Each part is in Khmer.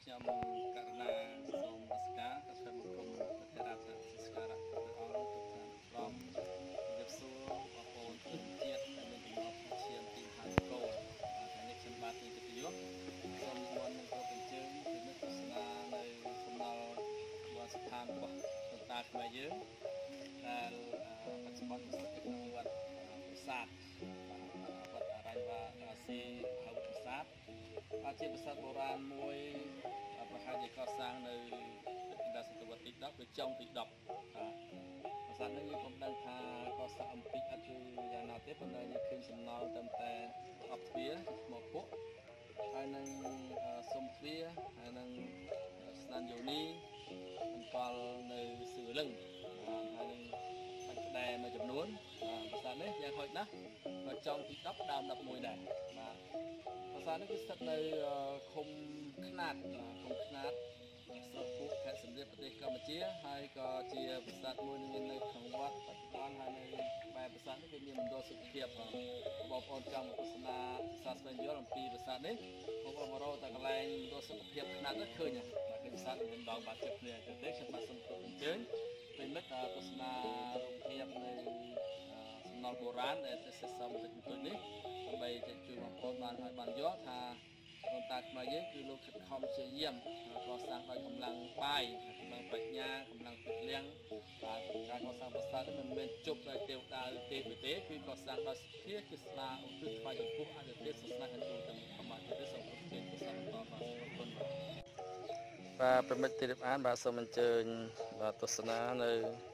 ខ្ញុំករណាសូមនមស្ការក៏ខ្ញុំគុំព្រះរាជសិស្ការៈព្រះអង្គទុកខាងក្រុមជំរាបសួរបងប្អូនជនជាតិដែលមានចំណងឈាមទីមហានគរថ្ងៃនេះខ្ញុំបាទទីយុទ្ធយុសូមនិមន្តនឹងគ្រប់អញ្ជើញពីមិត្តទស្សនានៅសំណល់វត្តស្ថានរបស់ដូនតាខ្មែរយើងដែលបច្ចុប្បន្នស្ថិតនៅក្នុងវត្តប្រាសាទវត្តអរញ្ញវត្តសេហៅប្រាសាទជាប្រាសាទបុរាណមួយប្រហែលជាកសាងនៅសតវត្សទី10ឬចុងទី10ប្រាសាទនេះយើងពុំដឹងថាកសាងអំពីឥតឬយ៉ាងណាទេប៉ុន្តែយើងឃើញសំណល់ត្រឹមតែប្រអប់ទ្វារថ្មភក់ហើយនឹងស៊ុំទ្វារហើយនឹងស្នានយោនីតម្កល់នៅសឿលឹងហើយនឹងបាច់ផ្ដែមួយចំនួនប្រាសាទនេះយ៉ាងហោចណាស់នៅចុងទី10ដើម11ដែរបាទប្រាសាទនេះគឺស្ថិតនៅឃុំខ្នាតស្រុកពុកខេត្តសៀមរាបប្រទេសកម្ពុជាហើយក៏ជាប្រាសាទមួយមាននៅក្នុងវត្តបច្ចុប្បន្នហើយនៅបែបប្រាសាទនេះគឺមានមណ្ឌលសុខភាពបងប្អូនចង់មកទស្សនាប្រាសាទស្វែងយល់អំពីប្រាសាទនេះបងប្អូនមករកតែកន្លែងមណ្ឌលសុខភាពខ្នាតនោះឃើញបាទគឺប្រាសាទមានដងបាទជិតគ្នាទៅទេខ្ញុំបាទសូមគោរពអញ្ជើញពេលមិត្តទស្សនារូបភាពនៅសំណល់បុរាណដែលសេសសល់បន្តិចបន្តួចនេះដើម្បីជួយបងប្អូនបានយល់ថាដូនតាខ្មែរយើងគឺលោកខិតខំព្យាយាមកសាងដោយកម្លាំងបាយកម្លាំងបញ្ញាកម្លាំងទឹកលៀងបាទការកសាងប្រាសាទនេះមិនមែនជប់ដោយទេវតាឬទេពទេគឺកសាងដោយសទ្ធាជាស្នាឧទ្ទិសថ្វាយចំពោះអរិយទេពសាសនាហិណ្ឌូទាំងធម្មជាតិទេសូមអរគុណព្រះសង្ឃបាទអរគុណបាទប្រមិត្តទីរៀបអានបាទសូមអញ្ជើញបាទទស្សនានៅ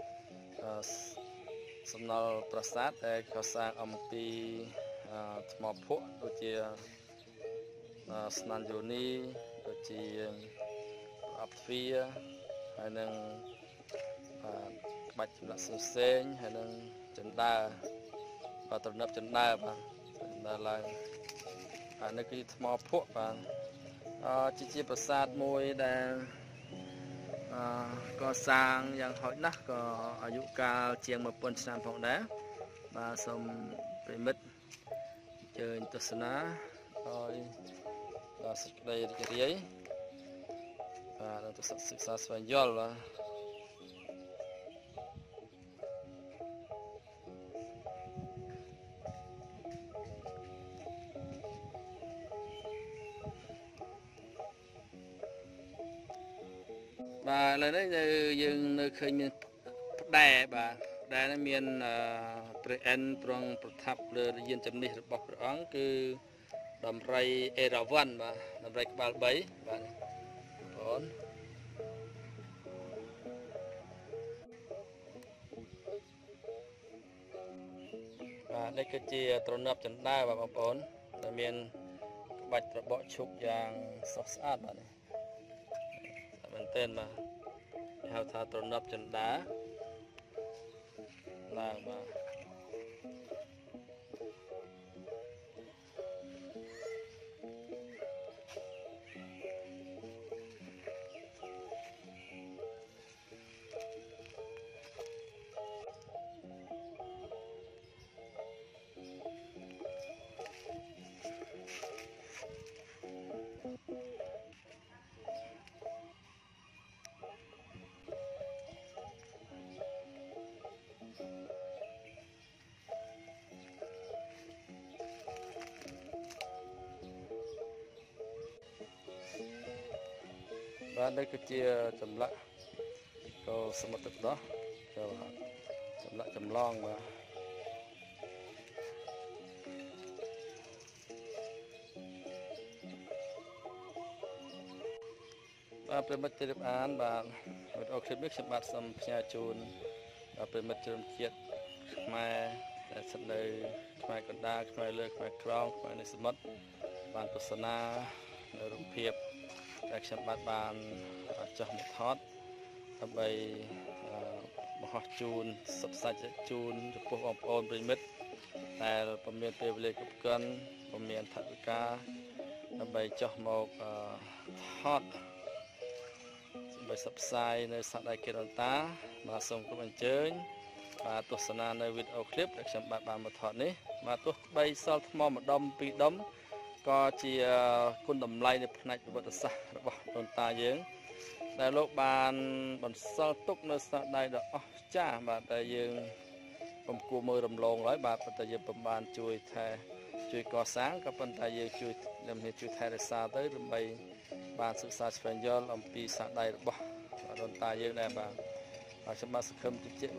សំណល់ប្រាសាទដែលកសាងអំពីថ្មភក់ដូចជាស្នានយោនីដូចជាប្រអប់ទ្វារហើយនឹងក្បាច់ចម្លាក់ផ្សេងហើយនឹងចិន្តាបាទទំនើបចិន្តាបាទចិន្តាឡើងហើយនេះគឺថ្មភក់បាទជាប្រាសាទមួយដែលកសាងយ៉ាងហោចណាស់ក៏អាយុកាលជាង1000ឆ្នាំផងដែរបាទសូមប្រិមិត្តអញ្ជើញទស្សនាឲ្យសេចក្តីរីករាយបាទទៅសិក្សាស្វែងយល់បាទបាទឥឡូវនេះយើងនៅឃើញមានផ្ដែបាទផ្ដែនេះមានព្រះអិនទ្រង់ប្រថាប់លើយានជំនិះរបស់ព្រះអង្គគឺដំរីអេរ៉ាវ៉ាន់បាទដំរីក្បាល3បាទបងបាទនេះគឺជាទ្រនាប់ចិន្តាបាទបងប្អូនដែលមានក្បាច់ត្របកឈុកយ៉ាងស្រស់ស្អាតបាទនេះមែនទែនបាទហៅថាទ្រនាប់ចិន្តាឡើងបាទបាទនេះគឺជាចម្លាក់កោសមុទ្រទឹកដោះចូលចម្លាក់ចម្លងបាទប្រិមិត្តទីរៀបអានបាទវីដេអូឃ្លីបនេះខ្ញុំបាទសូមផ្ញើជូនដល់ប្រិមិត្តជនជាតិខ្មែរដែលស្ថិតនៅខ្មែរកណ្ដាលខ្មែរលើខ្មែរក្រោមខ្មែរនៅសមុទ្របានទស្សនានៅរូបភាពដែលខ្ញុំបានចុះមកថតដើម្បីមហោះជូនសព្វសាច់ជូនចំពោះបងប្អូនប្រិមិត្តដែលពុំមានពេលវេលាគ្រប់គ្រាន់ពុំមានថវិកាដើម្បីចុះមកថតដើម្បីផ្សព្វផ្សាយនៅសាដៃគេដូនតាបាទសូមគោរពអញ្ជើញបាទទស្សនានៅវីដេអូឃ្លីបដែលខ្ញុំបានមកថតនេះបាទទោះបីសល់ថ្មម្ដុំពីរដុំก็ជាគុណតម្លៃនៃផ្នែកប្រវត្តិសាស្ត្ររបស់ដូនតាយើងដែលលោកបានបន្សល់ទុកនៅស្នាដៃដ៏អស្ចារ្យបាទដែលយើងពុំគួរមើលរំលងឡើយបាទប៉ុន្តែយើងពុំបានជួយកសាងក៏ប៉ុន្តែយើងជួយថែរក្សាទៅដើម្បីបានសិក្សាស្វែងយល់អំពីស្នាដៃរបស់ដូនតាយើងដែរបាទខ្ញុំបាទសង្ឃឹមជឿជាក់